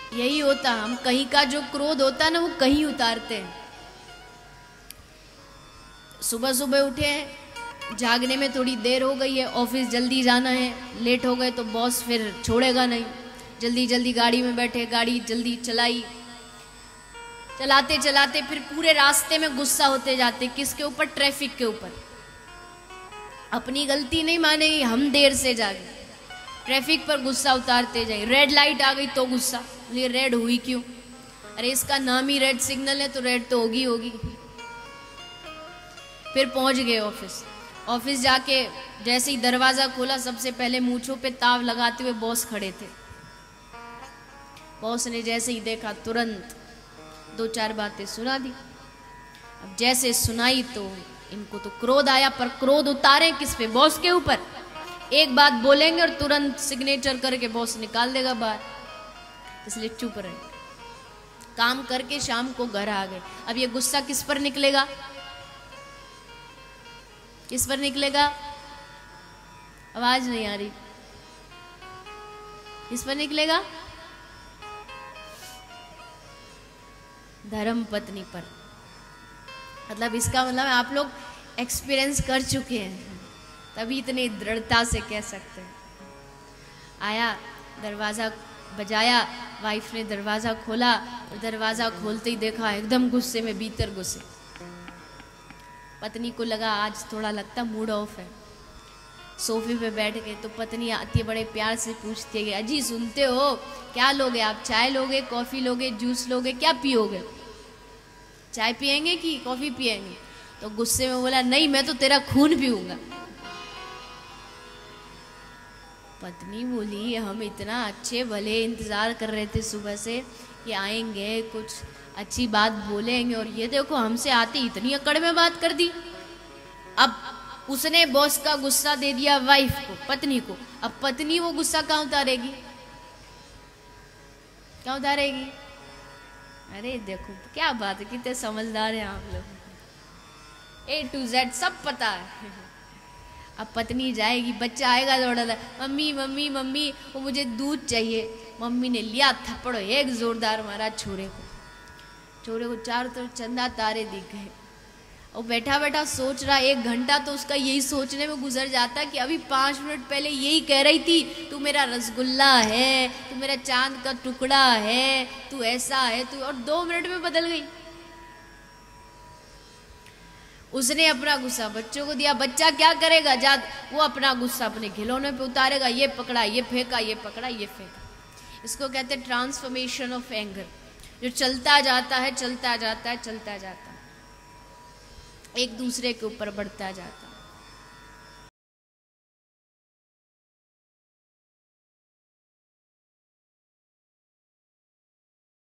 यही होता, हम कहीं का जो क्रोध होता है ना वो कहीं उतारते हैं। सुबह सुबह उठे हैं, जागने में थोड़ी देर हो गई है, ऑफिस जल्दी जाना है, लेट हो गए तो बॉस फिर छोड़ेगा नहीं, जल्दी जल्दी गाड़ी में बैठे, गाड़ी जल्दी चलाई, चलाते चलाते फिर पूरे रास्ते में गुस्सा होते जाते। किसके ऊपर? ट्रैफिक के ऊपर। अपनी गलती नहीं मानेगी, हम देर से जागे, ट्रैफिक पर गुस्सा उतारते जाए। रेड लाइट आ गई तो गुस्सा, ये रेड हुई क्यों? अरे इसका नाम ही रेड सिग्नल है तो रेड तो होगी होगी। फिर पहुंच गए ऑफिस। ऑफिस जाके जैसे ही दरवाजा खोला, सबसे पहले मूंछों पे ताव लगाते हुए बॉस खड़े थे। बॉस ने जैसे ही देखा तुरंत दो चार बातें सुना दी। अब जैसे सुनाई तो इनको तो क्रोध आया, पर क्रोध उतारे किस पे? बॉस के ऊपर। एक बात बोलेंगे और तुरंत सिग्नेचर करके बॉस निकाल देगा बाहर, इसलिए चुप रहे। काम करके शाम को घर आ गए। अब ये गुस्सा किस पर निकलेगा? किस पर निकलेगा? आवाज नहीं आ रही। किस पर निकलेगा? धर्म पत्नी पर। मतलब इसका मतलब आप लोग एक्सपीरियंस कर चुके हैं, तभी इतनी दृढ़ता से कह सकते हैं। आया, दरवाजा बजाया, वाइफ ने दरवाजा खोला और दरवाजा खोलते ही देखा एकदम गुस्से में, भीतर घुसे। पत्नी को लगा आज थोड़ा लगता मूड ऑफ है। सोफे पे बैठ गए तो पत्नी आती है, बड़े प्यार से पूछती है, अजी सुनते हो, क्या लोगे आप? चाय लोगे, कॉफी लोगे, जूस लोगे, क्या पियोगे? चाय पिएंगे कि कॉफी पिएंगे? तो गुस्से में बोला, नहीं मैं तो तेरा खून पीऊंगा। पत्नी बोली, हम इतना अच्छे भले इंतजार कर रहे थे सुबह से कि आएंगे, कुछ अच्छी बात बोलेंगे, और ये देखो हमसे आते इतनी अकड़ में बात कर दी। अब उसने बॉस का गुस्सा दे दिया वाइफ को, पत्नी को। अब पत्नी वो गुस्सा कहाँ उतारेगी? कहाँ उतारेगी? अरे देखो क्या बात है, कितने समझदार हैं आप लोग, A to Z सब पता है। अब पत्नी जाएगी, बच्चा आएगा दौड़ा, मम्मी मम्मी मम्मी वो मुझे दूध चाहिए। मम्मी ने लिया थप्पड़, एक जोरदार मारा छोरे को। छोरे को चारों तरफ चंदा तारे दिख गए। और बैठा बैठा सोच रहा, 1 घंटा तो उसका यही सोचने में गुजर जाता कि अभी 5 मिनट पहले यही कह रही थी, तू मेरा रसगुल्ला है, तू मेरा चांद का टुकड़ा है, तू ऐसा है तू, और 2 मिनट में बदल गई। उसने अपना गुस्सा बच्चों को दिया। बच्चा क्या करेगा? वो अपना गुस्सा अपने खिलौने पे उतारेगा, ये पकड़ा ये फेंका, ये पकड़ा ये फेंका। इसको कहते हैं ट्रांसफॉर्मेशन ऑफ एंगर, जो चलता जाता है चलता जाता है चलता जाता है, एक दूसरे के ऊपर बढ़ता जाता है।